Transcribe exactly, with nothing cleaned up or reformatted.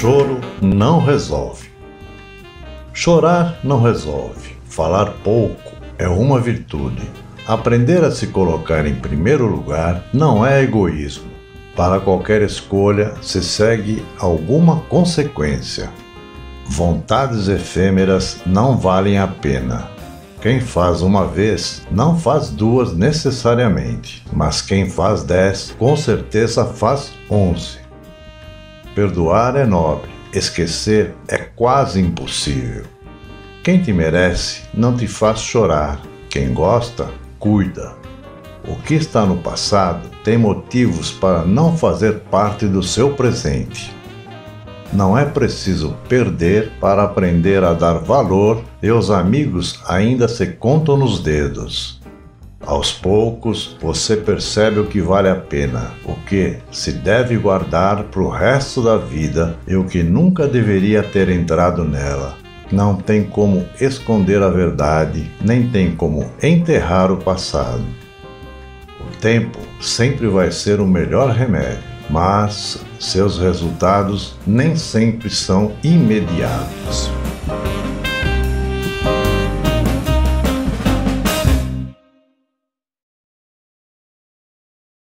Choro não resolve. Chorar não resolve. Falar pouco é uma virtude. Aprender a se colocar em primeiro lugar não é egoísmo. Para qualquer escolha se segue alguma consequência. Vontades efêmeras não valem a pena. Quem faz uma vez não faz duas necessariamente, mas quem faz dez com certeza faz onze. Perdoar é nobre, esquecer é quase impossível. Quem te merece não te faz chorar, quem gosta, cuida. O que está no passado tem motivos para não fazer parte do seu presente. Não é preciso perder para aprender a dar valor e os amigos ainda se contam nos dedos. Aos poucos você percebe o que vale a pena, o que se deve guardar para o resto da vida e o que nunca deveria ter entrado nela. Não tem como esconder a verdade, nem tem como enterrar o passado. O tempo sempre vai ser o melhor remédio, mas seus resultados nem sempre são imediatos.